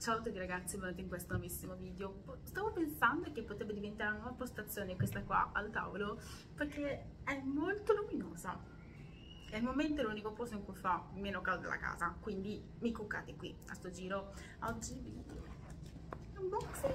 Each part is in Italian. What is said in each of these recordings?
Ciao a tutti ragazzi, benvenuti in questo nuovissimo video. Stavo pensando che potrebbe diventare una nuova postazione questa qua al tavolo perché è molto luminosa. È al momento l'unico posto in cui fa meno caldo della casa, quindi mi cuccate qui a sto giro. Oggi video unboxing.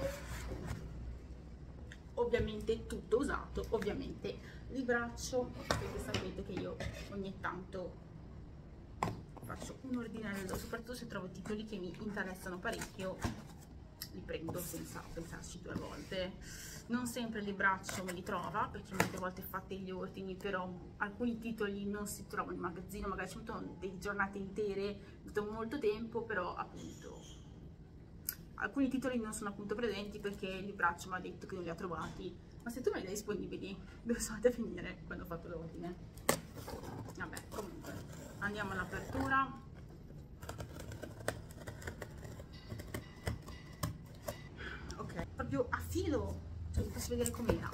Ovviamente tutto usato, ovviamente libraccio, perché sapete che io ogni tanto faccio un ordinario, soprattutto se trovo titoli che mi interessano parecchio, li prendo senza pensarci due volte. Non sempre il libraccio me li trova, perché molte volte fate gli ordini, però alcuni titoli non si trovano in magazzino, magari ci mettono delle giornate intere, mettono molto tempo, però appunto alcuni titoli non sono appunto presenti perché il libraccio mi ha detto che non li ha trovati. Ma se tu me li dai disponibili, dove sono andate a finire quando ho fatto l'ordine? Vabbè, comunque andiamo all'apertura. Ok, proprio a filo, cioè vi faccio vedere com'era.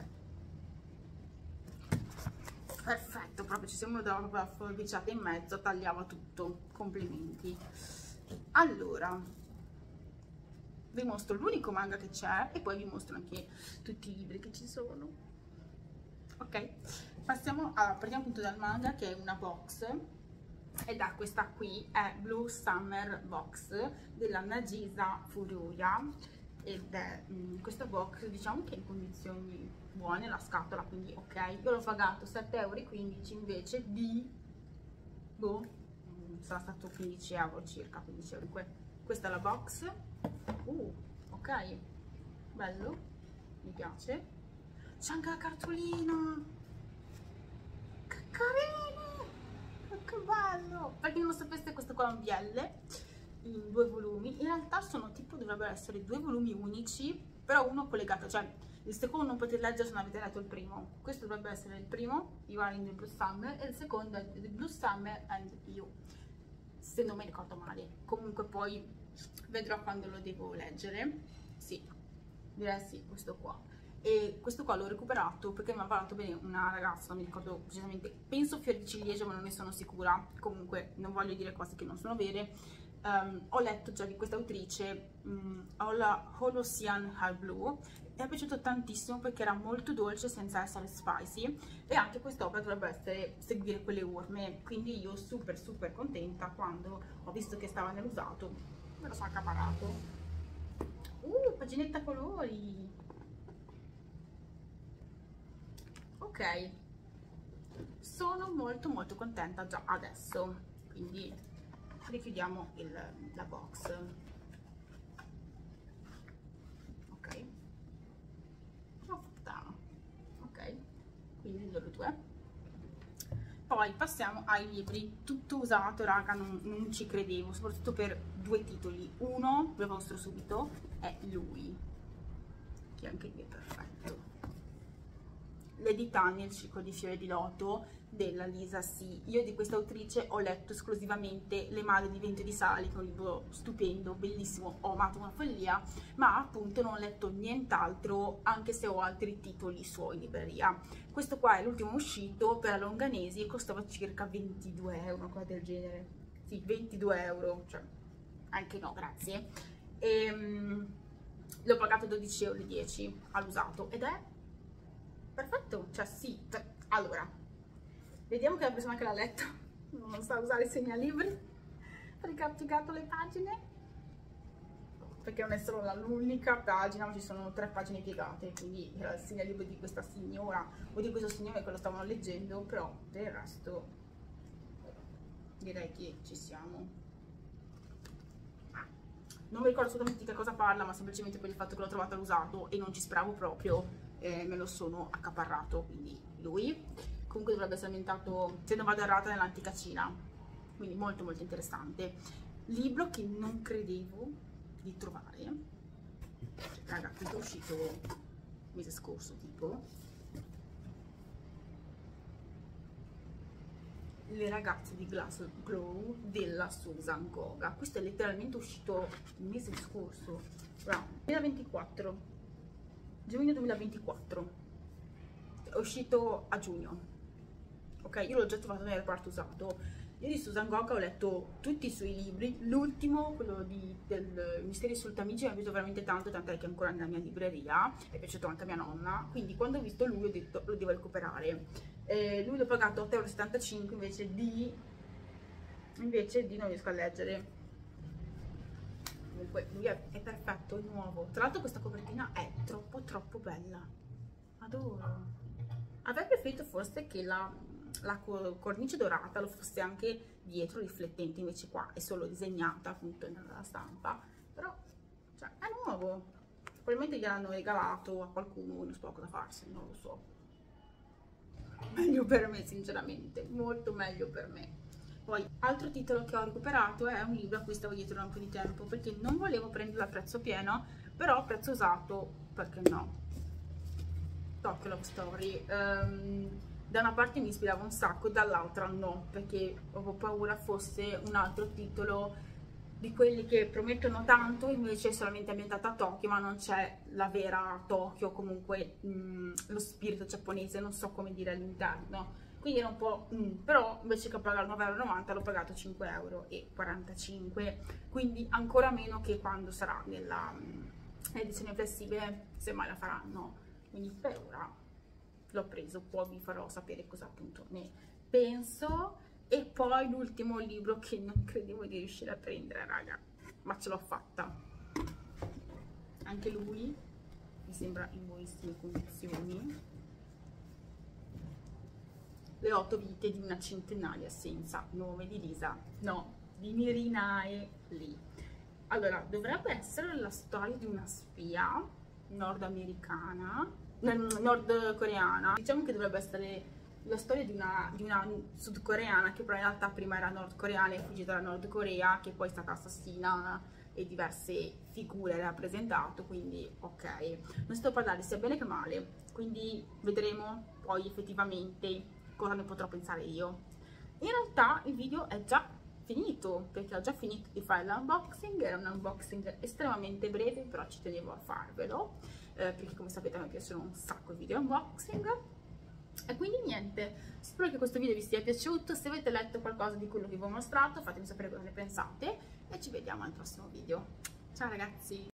Perfetto, proprio ci siamo dava proprio la forbiciata in mezzo, tagliava tutto, complimenti. Allora, vi mostro l'unico manga che c'è e poi vi mostro anche tutti i libri che ci sono. Ok, partiamo appunto dal manga, che è una box, ed è questa qui, è Blue Summer Box della Nagisa Furuya, ed è questa box, diciamo che è in condizioni buone, la scatola, quindi ok. Io l'ho pagato 7,15 € invece di, boh, sarà stato 15 € circa, 15 €. Questa è la box. Ok, bello, mi piace. C'è anche la cartolina, che carino, che bello. Per chi non lo sapesse, questo qua è un BL in 2 volumi. In realtà sono tipo, dovrebbero essere 2 volumi unici, però uno collegato, cioè il secondo non potete leggere se non avete letto il primo. Questo dovrebbe essere il primo, You Are in the Blue Summer, e il secondo è The Blue Summer and You, se non mi ricordo male. Comunque poi vedrò quando lo devo leggere. Sì, direi sì, questo qua. E questo qua l'ho recuperato perché mi ha parlato bene una ragazza, non mi ricordo precisamente, penso fior di ciliegia ma non ne sono sicura, comunque non voglio dire cose che non sono vere. Ho letto già di questa autrice, Holocyan High Blue, e mi è piaciuto tantissimo perché era molto dolce senza essere spicy, e anche quest'opera dovrebbe seguire quelle orme, quindi io super contenta. Quando ho visto che stava nell'usato me lo sono accaparato. Paginetta a colori. Ok, sono molto contenta già adesso, quindi richiudiamo la box. Ok, ok, quindi loro due. Poi passiamo ai libri. Tutto usato, raga, non ci credevo, soprattutto per 2 titoli. Uno, ve lo mostro subito, è lui, che anche lui è perfetto. Lady Tanya, il ciclo di fiori di loto della Lisa C. Io di questa autrice ho letto esclusivamente Le male di vento e di sali, che è un libro stupendo, bellissimo, ho amato una follia, ma appunto non ho letto nient'altro, anche se ho altri titoli suoi in libreria. Questo qua è l'ultimo uscito per la Longanesi e costava circa 22 €, una cosa del genere. Sì, 22 €, cioè anche no, grazie. L'ho pagato 12,10 € all'usato ed è perfetto, cioè sì. Allora, vediamo che la persona che l'ha letto non sa usare i segnalibri, ha ricapitolato le pagine, perché non è solo l'unica pagina, ma ci sono 3 pagine piegate, quindi era il segnalibro di questa signora o di questo signore che lo stavano leggendo, però per il resto direi che ci siamo. Non mi ricordo assolutamente di che cosa parla, ma semplicemente per il fatto che l'ho trovato all'usato e non ci speravo proprio, me lo sono accaparrato, quindi lui. Comunque dovrebbe essere ambientato, se non vado errata, nell'antica Cina, quindi molto interessante. Libro che non credevo di trovare, raga, questo è uscito il mese scorso tipo. Le ragazze di Glass Glow della Susan Goga. Questo è letteralmente uscito il mese scorso, 2024, giugno 2024, è uscito a giugno. Ok, io l'ho già trovato nel reparto usato. Io di Susan Gocca ho letto tutti i suoi libri, l'ultimo, quello del Misteri sul Tamigi, mi è piaciuto veramente tanto, tant'è che è ancora nella mia libreria, è piaciuto anche a mia nonna, quindi quando ho visto lui ho detto lo devo recuperare. Lui l'ho pagato 8,75 € invece di non riesco a leggere. Comunque lui è perfetto, è nuovo. Tra l'altro questa copertina è troppo bella, adoro. Avrei preferito forse che la cornice dorata lo fosse anche dietro riflettente, invece qua è solo disegnata appunto nella stampa, però cioè, è nuovo, probabilmente gliel'hanno regalato a qualcuno, non so cosa farsi, non lo so. Meglio per me, sinceramente, molto meglio per me. Poi, altro titolo che ho recuperato è un libro a cui stavo dietro da un po' di tempo, perché non volevo prenderlo a prezzo pieno, però a prezzo usato, perché no? Tokyo Love Story. Da una parte mi ispirava un sacco, dall'altra no, perché avevo paura fosse un altro titolo di quelli che promettono tanto, invece è solamente ambientata a Tokyo, ma non c'è la vera Tokyo, comunque lo spirito giapponese, non so come dire all'interno. Quindi era un po', però invece che pagare 9,90 € l'ho pagato 5,45 €, quindi ancora meno che quando sarà nella edizione flessibile, se mai la faranno. Quindi per ora l'ho preso, poi vi farò sapere cosa appunto ne penso. E poi l'ultimo libro che non credevo di riuscire a prendere, raga, ma ce l'ho fatta. Anche lui mi sembra in buonissime condizioni. Le 8 vite di una centenaria senza nome di Lisa, no, di Mirinae Lee. Allora, dovrebbe essere la storia di una spia nordamericana, nordcoreana. Diciamo che dovrebbe essere la storia di una sudcoreana che però in realtà prima era nordcoreana e è fuggita da Nord Corea, che poi è stata assassinata e diverse figure rappresentato, quindi ok. Non sto a parlare sia bene che male, quindi vedremo poi effettivamente cosa ne potrò pensare io. In realtà il video è già finito, perché ho già finito di fare l'unboxing, era un unboxing estremamente breve, però ci tenevo a farvelo, perché come sapete a me piacciono un sacco i video unboxing. E quindi niente, spero che questo video vi sia piaciuto. Se avete letto qualcosa di quello che vi ho mostrato fatemi sapere cosa ne pensate e ci vediamo al prossimo video. Ciao ragazzi!